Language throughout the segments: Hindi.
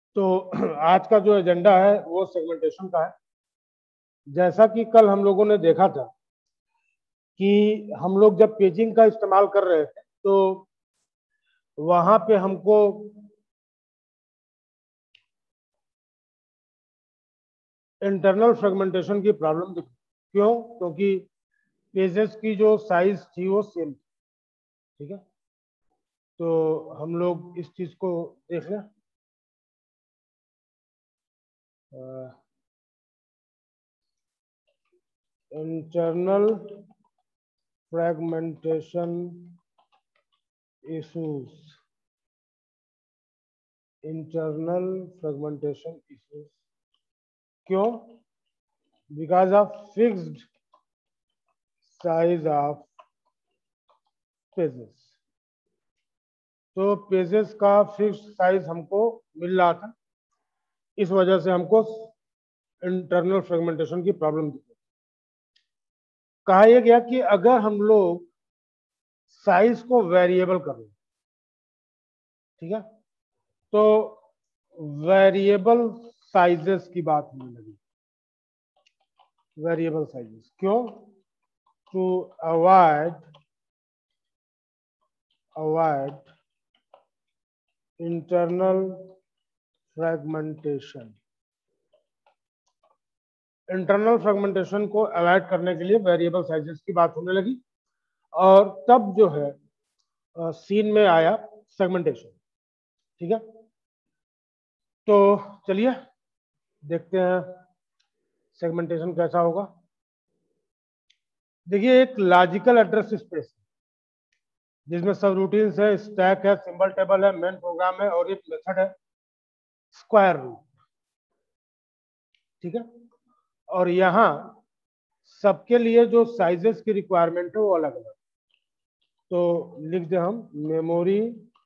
तो आज का जो एजेंडा है वो सेगमेंटेशन का है। जैसा कि कल हम लोगों ने देखा था कि हम लोग जब पेजिंग का इस्तेमाल कर रहे थे तो वहां पे हमको इंटरनल फ्रेगमेंटेशन की प्रॉब्लम दिखी। क्यों? क्योंकि पेजेस की जो साइज थी वो सेम थी। ठीक है, तो हम लोग इस चीज को देख लें। Internal fragmentation issues, internal fragmentation issues क्यों? Because of fixed size of pages. तो पेजेस का फिक्स्ड साइज हमको मिल रहा था, इस वजह से हमको इंटरनल फ्रेगमेंटेशन की प्रॉब्लम दिखी। कहा यह गया कि अगर हम लोग साइज को वेरिएबल कर लें, ठीक है, तो वेरिएबल साइजेस की बात होने लगी। वेरिएबल साइजेस क्यों? To avoid internal fragmentation. Internal fragmentation को अवॉइड करने के लिए वेरिएबल साइजेस की बात होने लगी, और तब जो है सीन में आया सेगमेंटेशन। ठीक है, तो चलिए देखते हैं सेगमेंटेशन कैसा होगा। देखिए, एक लॉजिकल एड्रेस स्पेस जिसमें सब रूटीन्स है, स्टैक है, सिंबल टेबल है, मेन प्रोग्राम है और एक मेथड है स्क्वायर रूट। ठीक है, और यहाँ सबके लिए जो साइजेस की रिक्वायरमेंट है वो अलग अलग। तो लिख दे हम मेमोरी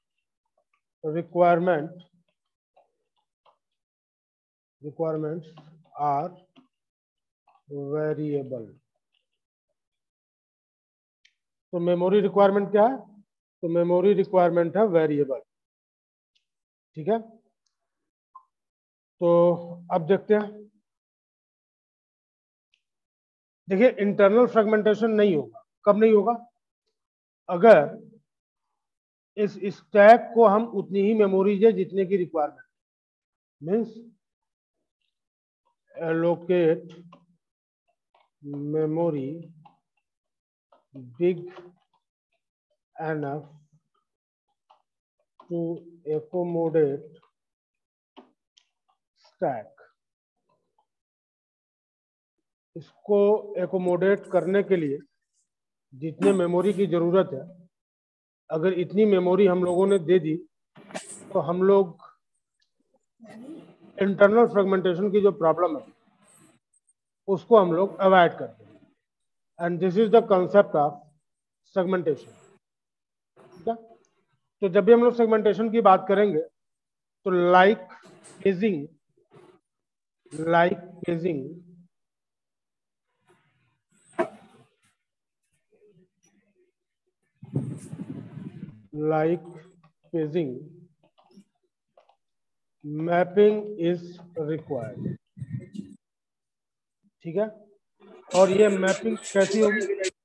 requirements are variable। तो मेमोरी रिक्वायरमेंट क्या है? तो मेमोरी रिक्वायरमेंट है वेरिएबल। ठीक है, तो अब देखते हैं। देखिए, इंटरनल फ्रेगमेंटेशन नहीं होगा। कब नहीं होगा? अगर इस स्टैक को हम उतनी ही मेमोरी है जितने की requirement, means allocate memory big enough to accommodate stack। इसको एकोमोडेट करने के लिए जितने मेमोरी की जरूरत है, अगर इतनी मेमोरी हम लोगों ने दे दी तो हम लोग इंटरनल फ्रेगमेंटेशन की जो प्रॉब्लम है उसको हम लोग अवॉइड करते हैं। And this is the concept of segmentation. ठीक है, तो जब भी हम लोग सेगमेंटेशन की बात करेंगे तो like paging mapping is required. ठीक है, और ये मैपिंग कैसी होगी?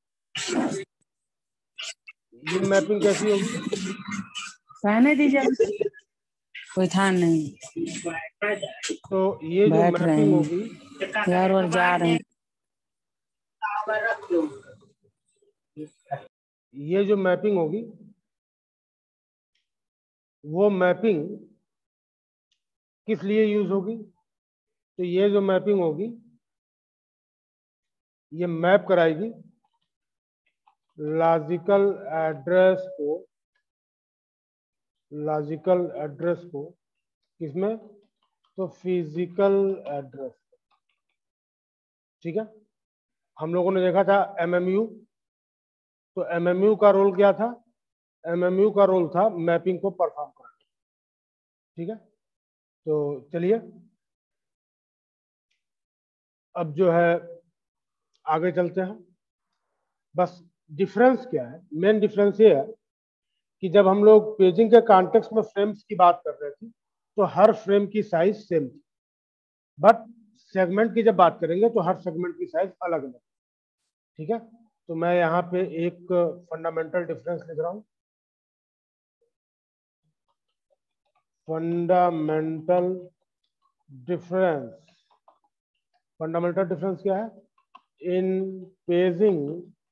ये मैपिंग कैसी होगी? कहने दीजिए, कोई था नहीं। तो ये जो मैपिंग होगी यार और जा रहे हैं। ये जो मैपिंग होगी वो मैपिंग किस लिए यूज होगी? तो ये जो मैपिंग होगी ये मैप कराएगी लॉजिकल एड्रेस को किसमें? तो फिजिकल एड्रेस। ठीक है, हम लोगों ने देखा था एमएमयू। तो एमएमयू का रोल क्या था? एमएमयू का रोल था मैपिंग को परफॉर्म करना। ठीक है, तो चलिए अब जो है आगे चलते हैं। बस डिफरेंस क्या है? मेन डिफरेंस ये है कि जब हम लोग पेजिंग के कॉन्टेक्स्ट में फ्रेम्स की बात कर रहे थे तो हर फ्रेम की साइज सेम थी, बट सेगमेंट की जब बात करेंगे तो हर सेगमेंट की साइज अलग अलग। ठीक है, तो मैं यहाँ पे एक फंडामेंटल डिफरेंस लिख रहा हूँ। फंडामेंटल डिफरेंस क्या है? In paging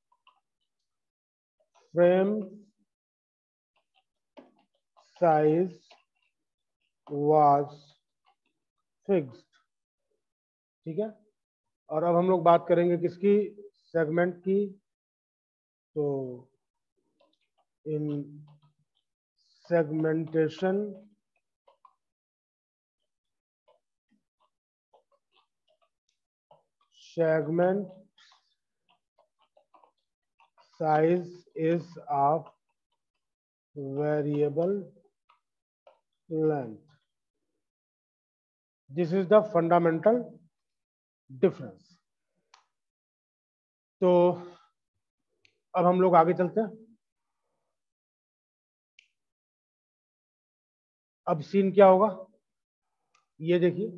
frame size was fixed. ठीक है, और अब हम लोग बात करेंगे किसकी? सेगमेंट की। तो in segmentation segment size is of variable length. This is the fundamental difference. तो अब हम लोग आगे चलते हैं। अब सीन क्या होगा ये देखिए,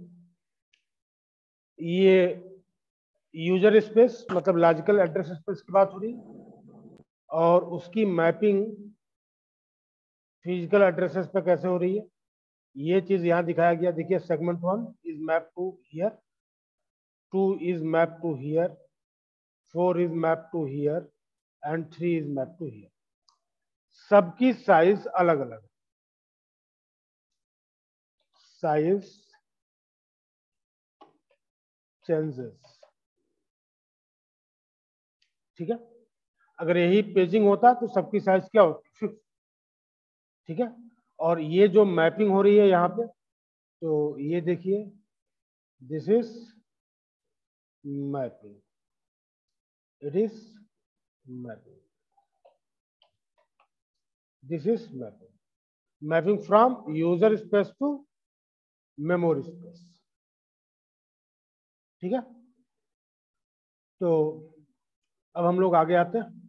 ये यूजर स्पेस मतलब लॉजिकल एड्रेस स्पेस की बात हो रही है, और उसकी मैपिंग फिजिकल एड्रेसेस पे कैसे हो रही है ये चीज यहां दिखाया गया। देखिए, segment 1 is map to here, 2 is map to here, 4 is map to here and 3 is map to here. सबकी साइज अलग अलग, साइज चेंजेस। ठीक है, अगर यही पेजिंग होता तो सबकी साइज क्या होती? फिक्स। ठीक है, और ये जो मैपिंग हो रही है यहाँ पे, तो ये देखिए, this is mapping, it is mapping, this is mapping from user space to memory space. ठीक है, तो अब हम लोग आगे आते हैं।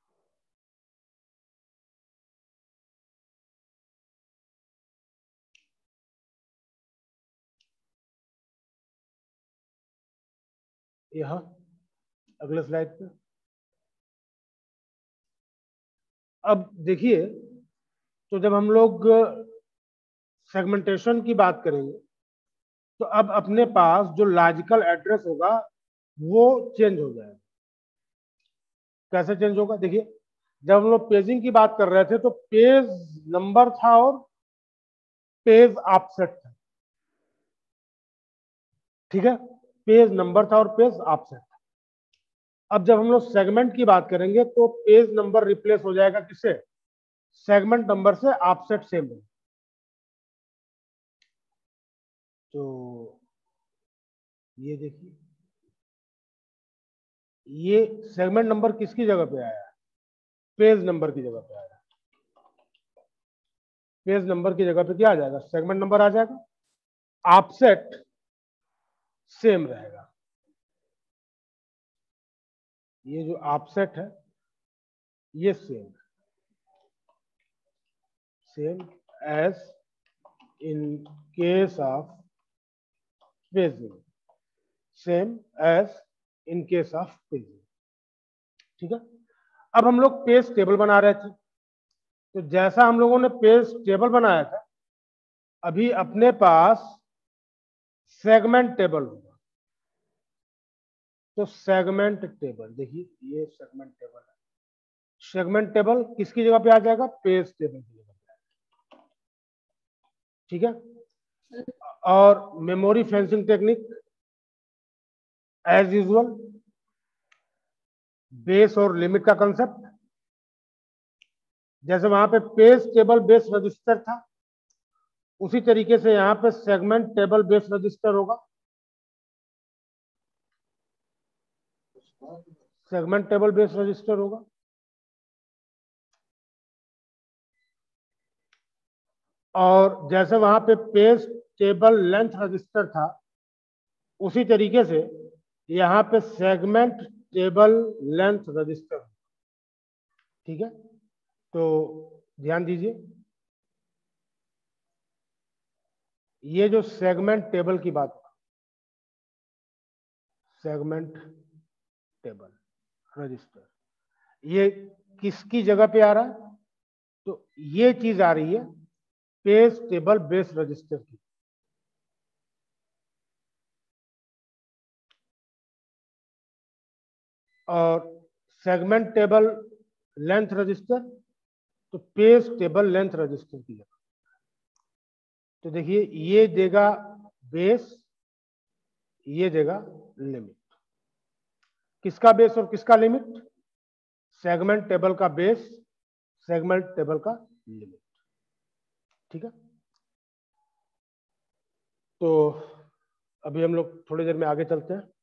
यहाँ अगले स्लाइड पे अब देखिए, तो जब हम लोग सेगमेंटेशन की बात करेंगे तो अब अपने पास जो लॉजिकल एड्रेस होगा वो चेंज हो जाएगा। कैसे चेंज होगा? देखिए, जब हम लोग पेजिंग की बात कर रहे थे तो पेज नंबर था और पेज ऑफसेट था। ठीक है, पेज नंबर था और पेज ऑफसेट था। अब जब हम लोग सेगमेंट की बात करेंगे तो पेज नंबर रिप्लेस हो जाएगा किससे? सेगमेंट नंबर से, ऑफसेट सेम है। तो ये देखिए, ये सेगमेंट नंबर किसकी जगह पे आया है? पेज नंबर की जगह पे आया है। पेज नंबर की जगह पे क्या आ जाएगा? सेगमेंट नंबर आ जाएगा, ऑफसेट सेम रहेगा। ये जो ऑफसेट है ये same as in case of paging, same as in case of paging. ठीक है, अब हम लोग पेज टेबल बना रहे थे, तो जैसा हम लोगों ने पेज टेबल बनाया था, अभी अपने पास सेगमेंट टेबल होगा। तो सेगमेंट टेबल देखिए, ये सेगमेंट टेबल है। सेगमेंट टेबल किसकी जगह पे आ जाएगा? पेज टेबल की जगह पे आएगा। ठीक है, और memory fencing technique as usual, base और लिमिट का कंसेप्ट। जैसे वहां पे पेज टेबल बेस रजिस्टर था, उसी तरीके से यहां पे सेगमेंट टेबल बेस रजिस्टर होगा। सेगमेंट टेबल बेस रजिस्टर होगा, और जैसे वहां पे पेज टेबल लेंथ रजिस्टर था, उसी तरीके से यहां पे सेगमेंट टेबल लेंथ रजिस्टर। ठीक है, तो ध्यान दीजिए, ये जो सेगमेंट टेबल की बात, सेगमेंट टेबल रजिस्टर, ये किसकी जगह पे आ रहा है? तो ये चीज आ रही है पेज टेबल बेस रजिस्टर की। और सेगमेंट टेबल लेंथ रजिस्टर, तो पेज टेबल लेंथ रजिस्टर की जगह। तो देखिए ये देगा बेस, ये देगा लिमिट। किसका बेस और किसका लिमिट? सेगमेंट टेबल का बेस, सेगमेंट टेबल का लिमिट। ठीक है, तो अभी हम लोग थोड़ी देर में आगे चलते हैं।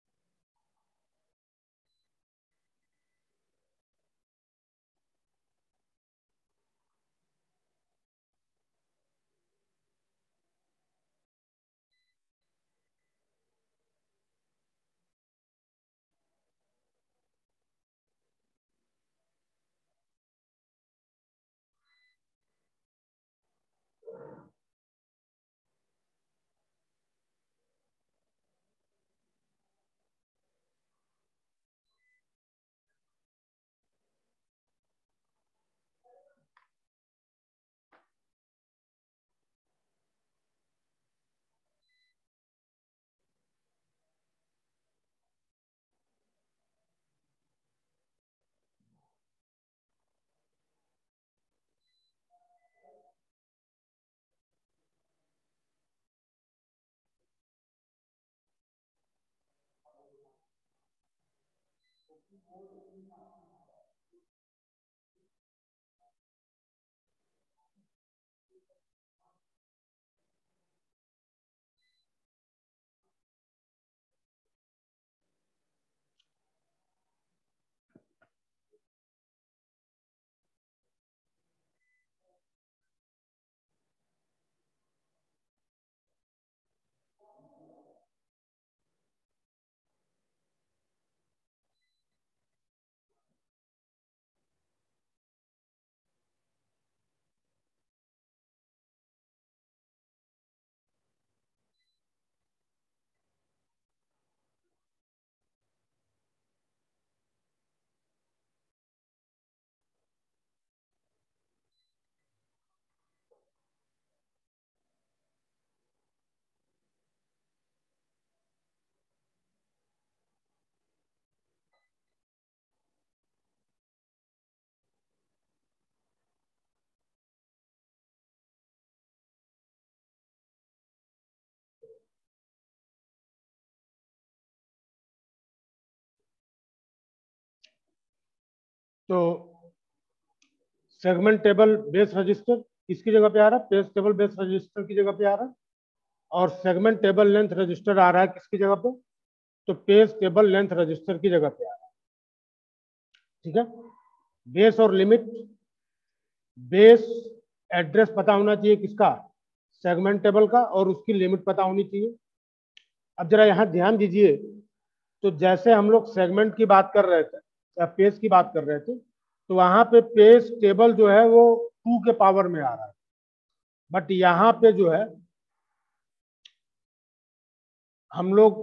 तो सेगमेंट टेबल बेस रजिस्टर किसकी जगह पे आ रहा है? पेज टेबल बेस रजिस्टर की जगह पे आ रहा है। और सेगमेंट टेबल लेंथ रजिस्टर आ रहा है किसकी जगह पे? तो पेज टेबल लेंथ रजिस्टर की जगह पे आ रहा है। ठीक है, बेस और लिमिट, बेस एड्रेस पता होना चाहिए किसका? सेगमेंट टेबल का, और उसकी लिमिट पता होनी चाहिए। अब जरा यहां ध्यान दीजिए, तो जैसे हम लोग सेगमेंट की बात कर रहे थे या पेज की बात कर रहे थे, तो वहां पे पेज टेबल जो है वो 2 के पावर में आ रहा है। बट यहाँ पे जो है हम लोग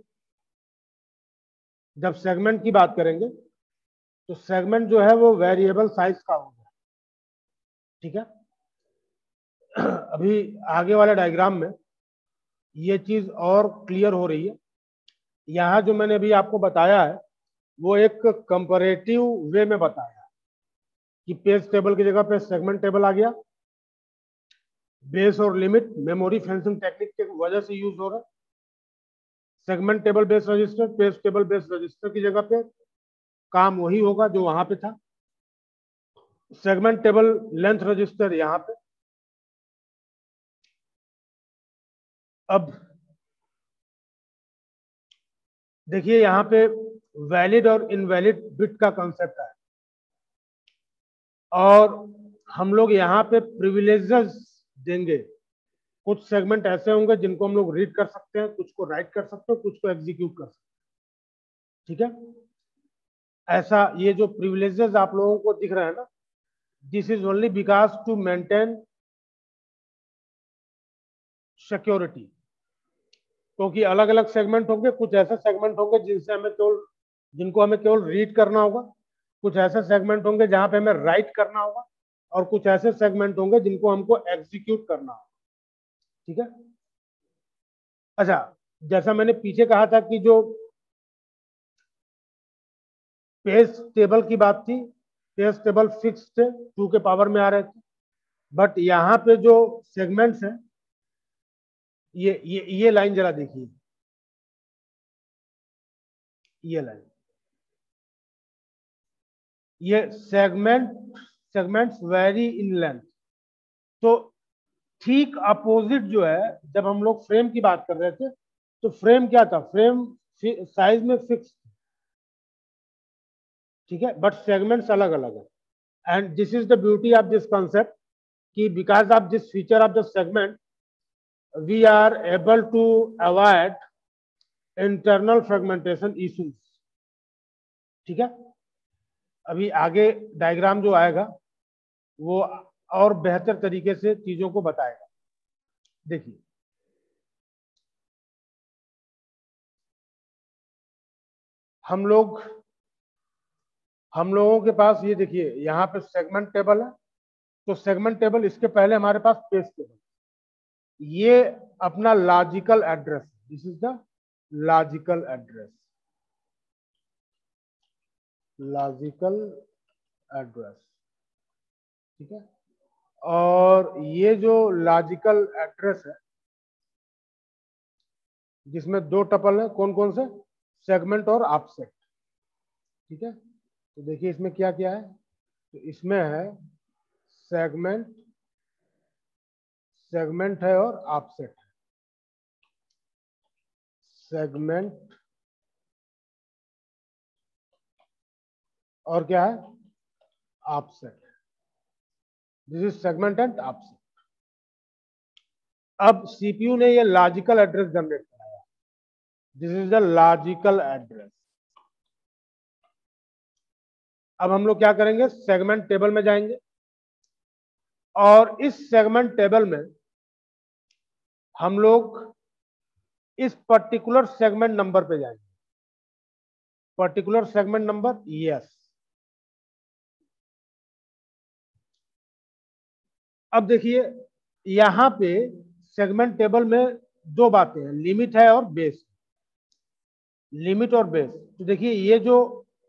जब सेगमेंट की बात करेंगे तो सेगमेंट जो है वो वेरिएबल साइज का होगा। ठीक है, अभी आगे वाले डायग्राम में ये चीज और क्लियर हो रही है। यहाँ जो मैंने अभी आपको बताया है वो एक कंपैरेटिव वे में बताया है कि पेज टेबल की जगह पे सेगमेंट टेबल आ गया। बेस और लिमिट मेमोरी फेंसिंग टेक्निक की वजह से यूज हो रहा है। Segment table base register page table base register की जगह पे काम वही होगा जो वहां पे था। सेगमेंट टेबल लेंथ रजिस्टर यहाँ पे। अब देखिए यहाँ पे वैलिड और इनवैलिड बिट का कंसेप्ट है, और हम लोग यहाँ पे प्रिविलेजेस देंगे। कुछ सेगमेंट ऐसे होंगे जिनको हम लोग रीड कर सकते हैं, कुछ को राइट कर सकते हैं, कुछ को एग्जीक्यूट कर सकते हैं। ठीक है, ऐसा ये जो प्रिविलेजेस आप लोगों को दिख रहा है ना, this is only because to maintain security, क्योंकि अलग अलग सेगमेंट होंगे, कुछ ऐसे सेगमेंट होंगे जिनको हमें केवल रीड करना होगा, कुछ ऐसे सेगमेंट होंगे जहां पे हमें राइट करना होगा, और कुछ ऐसे सेगमेंट होंगे जिनको हमको एग्जीक्यूट करना होगा। ठीक है। अच्छा, जैसा मैंने पीछे कहा था कि जो पेज टेबल की बात थी, पेज टेबल फिक्स थे, 2 के पावर में आ रहे थे, बट यहाँ पे जो सेगमेंट्स हैं, ये लाइन जरा देखिए, ये लाइन, ये सेगमेंट्स वेरी इन लेंथ। तो ठीक अपोजिट जो है, जब हम लोग फ्रेम की बात कर रहे थे, तो फ्रेम क्या था, फ्रेम साइज में फिक्स, ठीक है, बट सेगमेंट्स अलग अलग है। And this is the beauty of this concept कि because of this feature of the segment we are able to avoid internal fragmentation issues. ठीक है। अभी आगे डायग्राम जो आएगा वो और बेहतर तरीके से चीजों को बताएगा। देखिए, हम लोगों के पास ये देखिए, यहाँ पे सेगमेंट टेबल है, तो सेगमेंट टेबल, इसके पहले हमारे पास पेज टेबल, ये अपना logical address, this is the logical address, logical address. ठीक है। और ये जो लॉजिकल एड्रेस है, जिसमें 2 टपल है, कौन कौन से, सेगमेंट और ऑफसेट। ठीक है। तो देखिए इसमें क्या क्या है, तो इसमें है सेगमेंट है और ऑफसेट है, सेगमेंट और क्या है, offset. This is segment and offset. अब सीपीयू ने ये लॉजिकल एड्रेस जनरेट कराया, this is the logical address. अब हम लोग क्या करेंगे, सेगमेंट टेबल में जाएंगे, और इस सेगमेंट टेबल में हम लोग इस पर्टिकुलर सेगमेंट नंबर पे जाएंगे, पर्टिकुलर सेगमेंट नंबर, यस। अब देखिए यहां पे सेगमेंट टेबल में 2 बातें हैं, लिमिट है और बेस, लिमिट और बेस। तो देखिए ये जो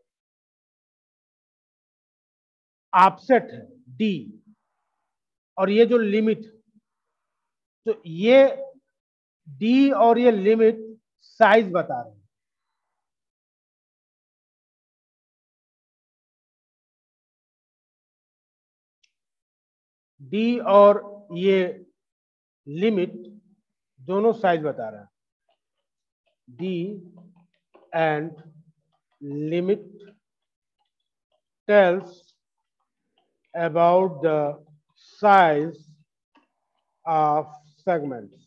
ऑफसेट है डी, और ये जो लिमिट, तो ये डी और ये लिमिट साइज बता रहे हैं। डी और ये लिमिट दोनों साइज बता रहे हैं, D and limit tells about the size of segments।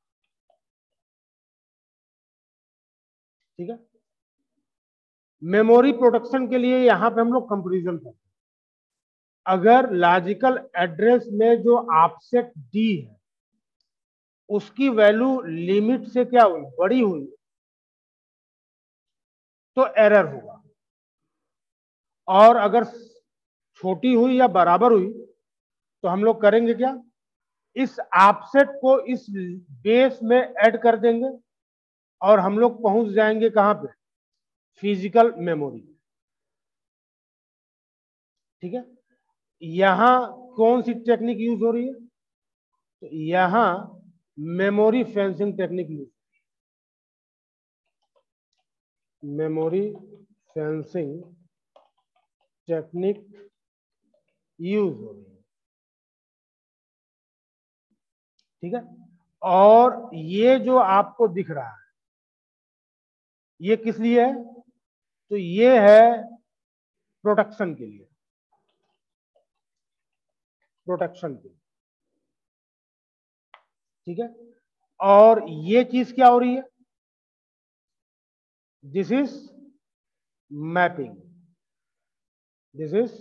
ठीक है। मेमोरी प्रोटेक्शन के लिए यहां पे हम लोग कंपैरिजन करते हैं। अगर लॉजिकल एड्रेस में जो ऑफसेट डी है, उसकी वैल्यू लिमिट से क्या हुई, बड़ी हुई, तो एरर होगा, और अगर छोटी हुई या बराबर हुई तो हम लोग करेंगे क्या, इस ऑफसेट को इस बेस में ऐड कर देंगे, और हम लोग पहुंच जाएंगे कहां पे, फिजिकल मेमोरी। ठीक है। यहां कौन सी टेक्निक यूज हो रही है, तो यहां memory fencing technique use, memory fencing technique use हो रही है। ठीक है। और ये जो आपको दिख रहा है, ये किस लिए है, तो ये है प्रोटेक्शन के लिए, प्रोटेक्शन के लिए। ठीक है। और ये चीज क्या हो रही है, this is mapping, this is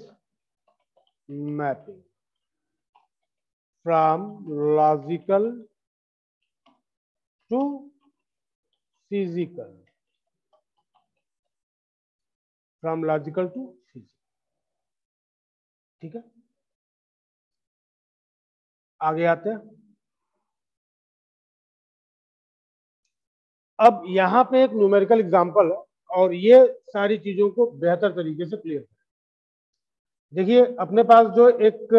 mapping from logical to physical, from logical to physical. ठीक है, आगे आते हैं। अब यहां पे एक न्यूमेरिकल एग्जांपल है और ये सारी चीजों को बेहतर तरीके से क्लियर करें। देखिए अपने पास जो एक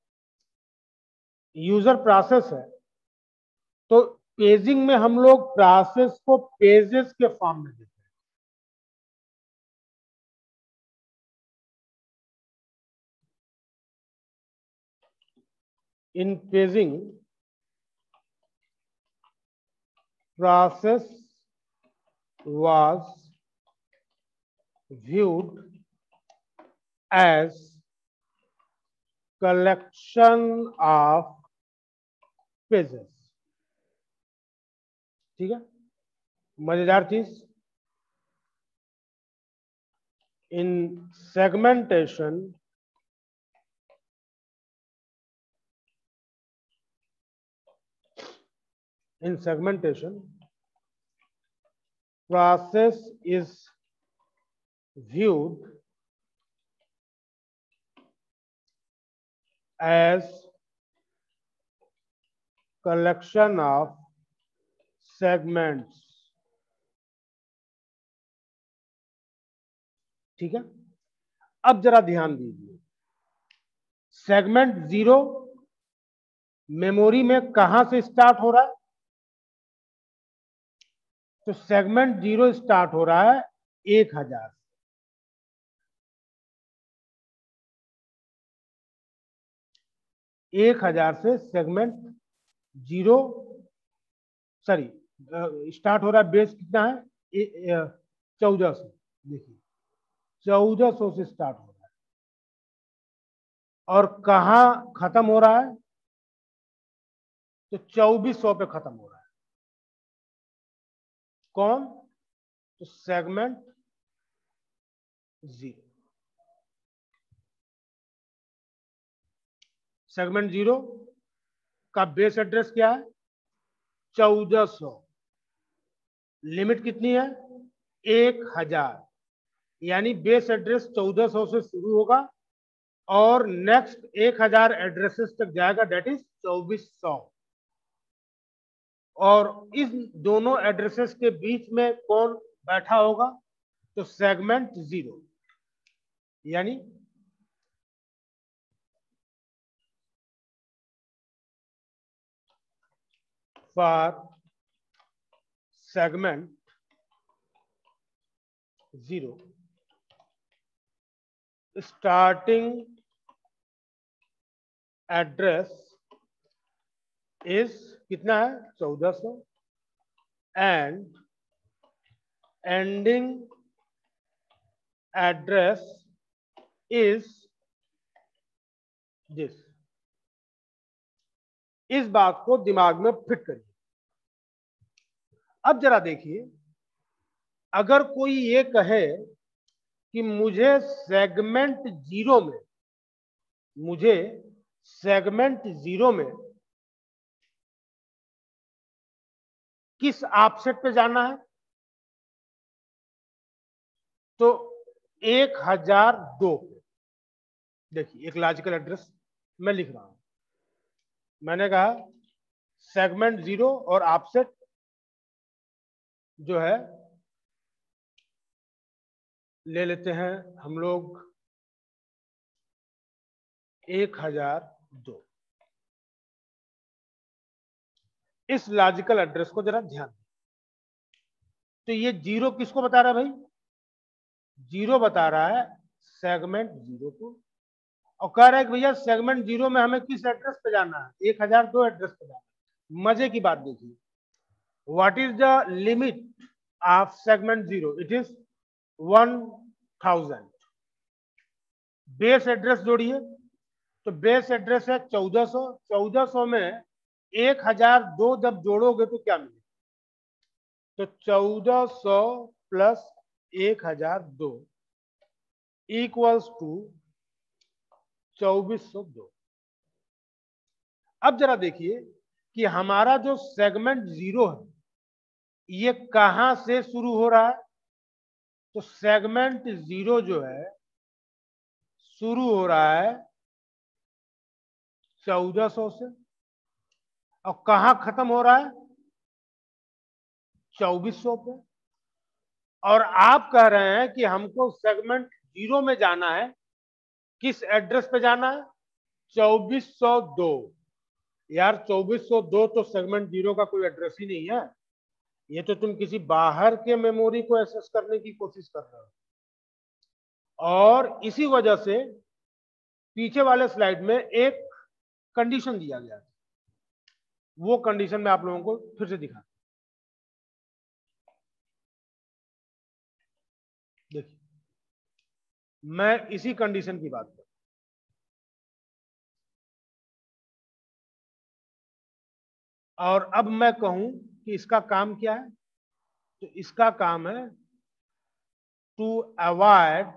यूजर प्रोसेस है, तो पेजिंग में हम लोग प्रोसेस को पेजेस के फॉर्म में देते हैं। In paging process was viewed as collection of pages। ठीक है, मजेदार चीज, in segmentation process is viewed as collection of segments। ठीक है, अब जरा ध्यान दीजिए, सेगमेंट 0 मेमोरी में कहां से स्टार्ट हो रहा है? तो सेगमेंट 0 स्टार्ट हो रहा है 1000 से। सेगमेंट 0 स्टार्ट हो रहा है। बेस कितना है? 1400। देखिए 1400 से स्टार्ट हो रहा है और कहां खत्म हो रहा है? तो 2400 पे खत्म हो रहा है। कौन? तो सेगमेंट 0। सेगमेंट 0 का बेस एड्रेस क्या है? 1400। लिमिट कितनी है? 1000। यानी बेस एड्रेस 1400 से शुरू होगा और नेक्स्ट 1000 एड्रेसेस तक जाएगा, डेट इज 2400। और इस दोनों एड्रेसेस के बीच में कौन बैठा होगा? तो सेगमेंट 0। यानी for segment 0 starting address is कितना है? 1400 and ending address is this. इस बात को दिमाग में फिट करिए। अब जरा देखिए, अगर कोई ये कहे कि मुझे सेगमेंट 0 में किस ऑफसेट पे जाना है? तो 1002 पे। देखिए एक लॉजिकल एड्रेस मैं लिख रहा हूं। मैंने कहा सेगमेंट 0 और ऑफसेट जो है ले लेते हैं हम लोग 1002। इस लॉजिकल एड्रेस को जरा ध्यान दें। तो ये 0 किसको बता रहा है भाई? 0 बता रहा है सेगमेंट 0 को, और कह रहा है कि भैया सेगमेंट 0 में हमें किस एड्रेस पे जाना है? 1002 एड्रेस पे जाना है। मजे की बात देखिए, what is the limit of segment 0? It is 1000। Base address जोड़िए, तो बेस एड्रेस है 1400। 1400 में 1002 जब जोड़ोगे तो क्या मिलेगा? तो 1400 प्लस 1002 इक्वल्स टू 2402। अब जरा देखिए कि हमारा जो सेगमेंट 0 है ये कहां से शुरू हो रहा है? तो सेगमेंट 0 जो है शुरू हो रहा है 1400 से, और कहां खत्म हो रहा है? 2400 पे। और आप कह रहे हैं कि हमको सेगमेंट 0 में जाना है, किस एड्रेस पे जाना है? 2402। यार 2402 तो सेगमेंट 0 का कोई एड्रेस ही नहीं है, ये तो तुम किसी बाहर के मेमोरी को एक्सेस करने की कोशिश कर रहे हो। और इसी वजह से पीछे वाले स्लाइड में एक कंडीशन दिया गया है, वो कंडीशन मैं आप लोगों को फिर से दिखा। देखिए, मैं इसी कंडीशन की बात कर, और अब मैं कहूं कि इसका काम क्या है, तो इसका काम है to avoid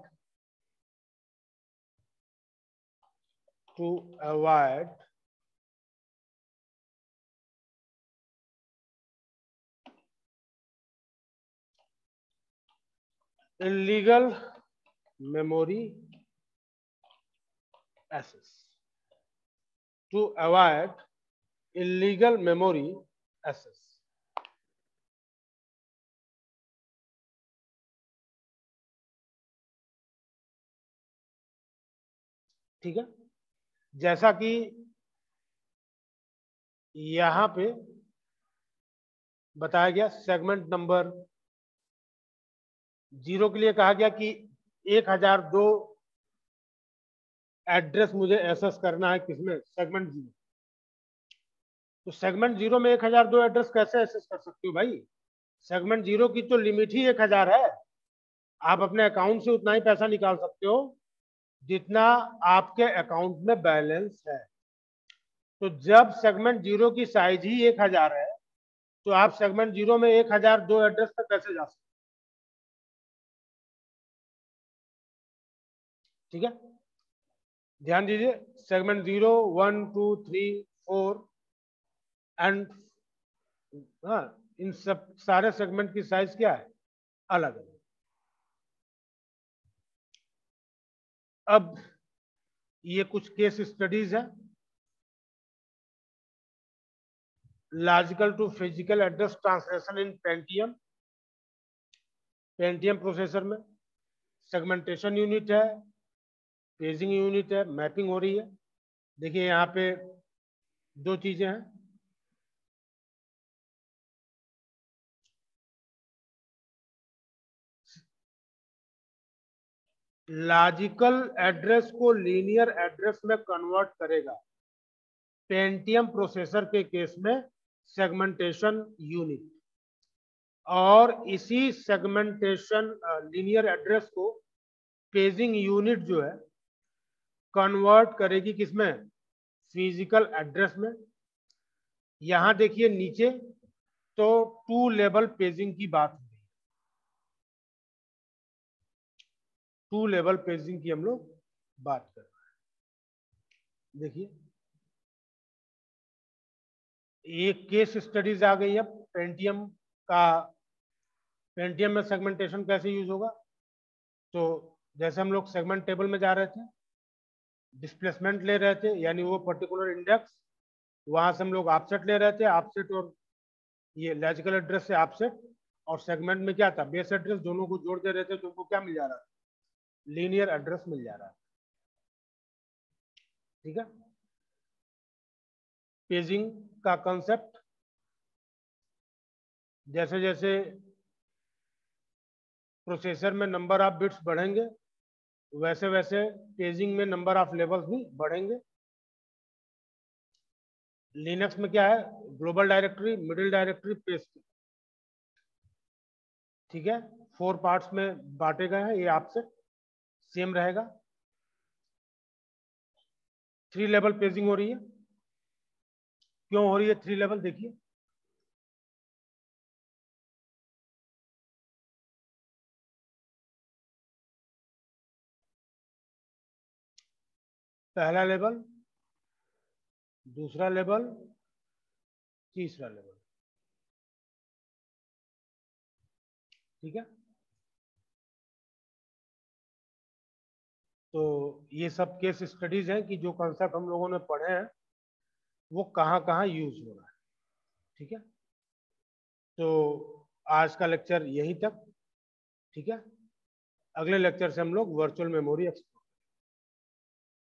illegal memory access, to avoid illegal memory access। ठीक है, जैसा कि यहां पे बताया गया, सेगमेंट नंबर 0 के लिए कहा गया कि 1002 एड्रेस मुझे एक्सेस करना है, किसमें? सेगमेंट 0। तो सेगमेंट 0 में 1002 एड्रेस कैसे एक्सेस कर सकते हो भाई? सेगमेंट 0 की तो लिमिट ही 1000 है। आप अपने अकाउंट से उतना ही पैसा निकाल सकते हो जितना आपके अकाउंट में बैलेंस है। तो जब सेगमेंट 0 की साइज ही 1000 है, तो आप सेगमेंट 0 में 1002 एड्रेस तक कैसे जा सकते? ठीक है, ध्यान दीजिए, सेगमेंट 0, 1, 2, 3, 4 एंड, हाँ, इन सब सारे सेगमेंट की साइज क्या है? अलग अलग। अब ये कुछ केस स्टडीज है। Logical to physical address translation in Pentium. Pentium processor में सेगमेंटेशन यूनिट है, पेजिंग यूनिट है, मैपिंग हो रही है। देखिए यहाँ पे दो चीजें हैं, लॉजिकल एड्रेस को लीनियर एड्रेस में कन्वर्ट करेगा पेंटियम प्रोसेसर के केस में सेगमेंटेशन यूनिट, और इसी सेगमेंटेशन लीनियर एड्रेस को पेजिंग यूनिट जो है कन्वर्ट करेगी किसमें? फिजिकल एड्रेस में। यहां देखिए नीचे तो 2 लेवल पेजिंग की बात हो रही है, 2 लेवल पेजिंग की हम लोग बात कर रहे हैं। देखिए एक केस स्टडीज आ गई है पेंटियम का, पेंटियम में सेगमेंटेशन कैसे यूज होगा। तो जैसे हम लोग सेगमेंट टेबल में जा रहे थे, डिस्प्लेसमेंट ले रहे थे, यानी वो पर्टिकुलर इंडेक्स, वहां से हम लोग ऑफसेट ले रहे थे, ऑफसेट और ये लॉजिकल एड्रेस से ऑफसेट, और सेगमेंट में क्या था? बेस एड्रेस, दोनों को जोड़ दे रहे थे तो उनको क्या मिल जा रहा है? लीनियर एड्रेस मिल जा रहा है। ठीक है, पेजिंग का कंसेप्ट, जैसे जैसे प्रोसेसर में नंबर ऑफ बिट्स बढ़ेंगे, वैसे वैसे पेजिंग में नंबर ऑफ लेवल्स भी बढ़ेंगे। लिनक्स में क्या है? Global directory, middle directory, page. ठीक है, 4 पार्ट्स में बांटे गए हैं, ये आपसे सेम रहेगा। 3 लेवल पेजिंग हो रही है। क्यों हो रही है 3 लेवल? देखिए पहला लेवल, दूसरा लेवल, तीसरा लेवल। ठीक है, तो ये सब केस स्टडीज हैं कि जो कॉन्सेप्ट हम लोगों ने पढ़े हैं वो कहाँ कहाँ यूज हो रहा है। ठीक है, तो आज का लेक्चर यहीं तक। ठीक है, अगले लेक्चर से हम लोग वर्चुअल मेमोरी